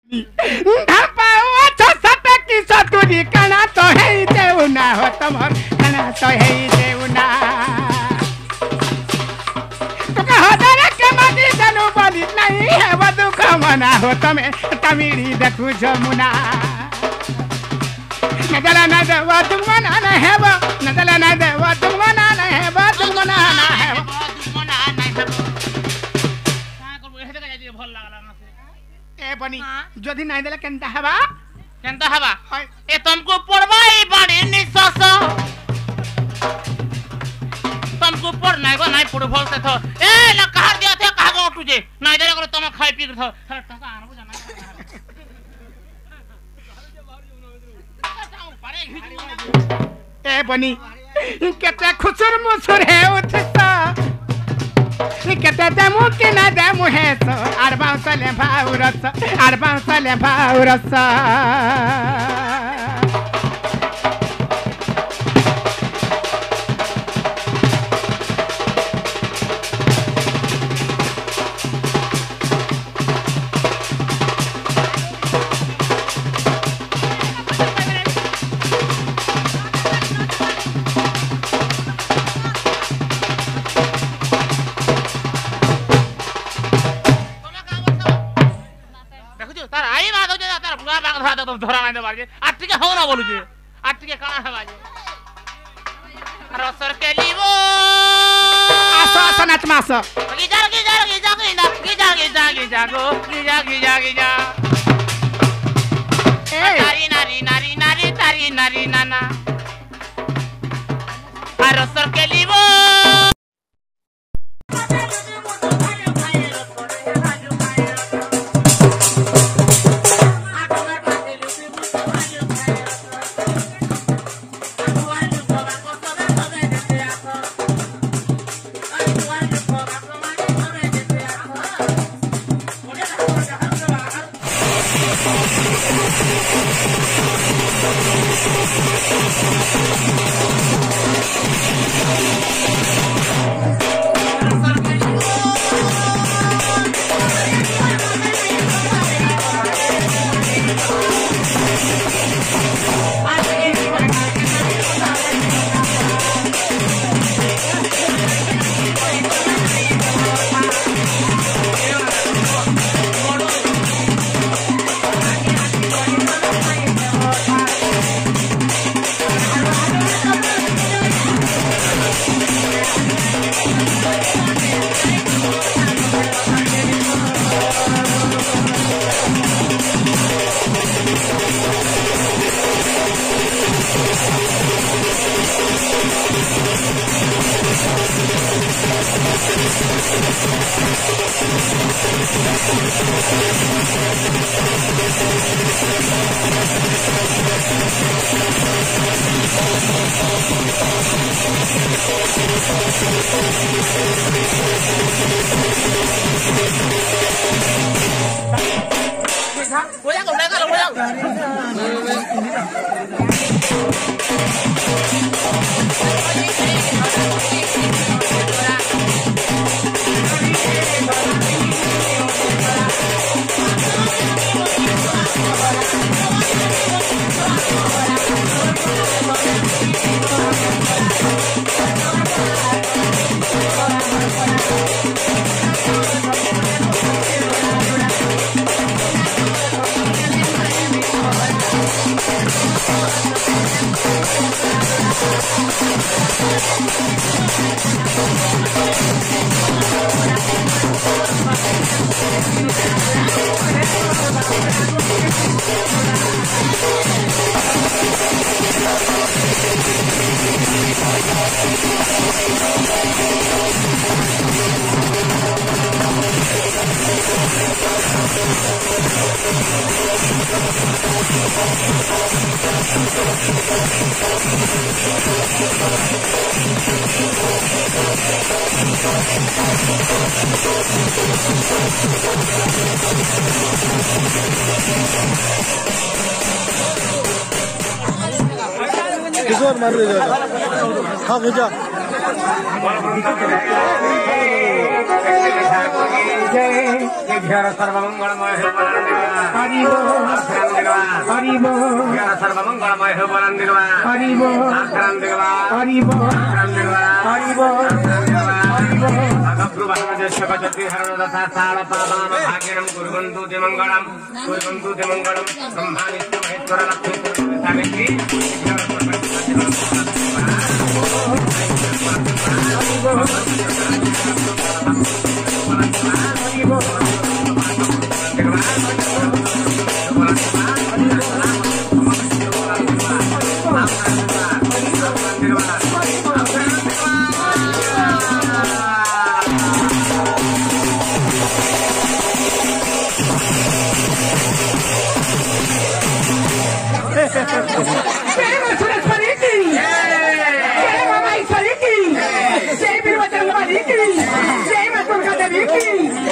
की सतुरी कणा तो है देउना हो तमर कणा तो है देउना तो कहो दरे के मदी जनु बली नहीं है वदु कमना हो तमे तमिरी देखु जमुना नदला न दे वदु मना न है वो नदला न दे वदु मना न है वदु मना न है वदु मना न है का करबो हेते का जाई भल लागला न से ए बनी जदी नाही देला केनता हवा ए तुमको पढ़वाई बड़ी निसस तुमको पढ़ना है नहीं पढ़ भल से थो ए ल कहा दिया थे कहा गो तुझे नहीं देला करो तुम खाई पी थो टका आनो जाना ए बनी केते खुसुर मुसुर है उठता केते देमु के ना देमु है सो अरबा सले भाउरस धरा नहीं दबाजे आटिके हो ना बोलू जे आटिके काना है बाजे रसर के लीवो आसो आसो नाच मासो गिजा नारी नाना रसर के लीवो किशोर मार दे जा हाँ भेजा घर सर्वमंगलमय हो सर्वमंगलमय हो भाग्यम कुर्वन्तु ते मंगलम ब्रह्मानित्य Maheshwar Lakshmi Savitri Ha ha ha ha.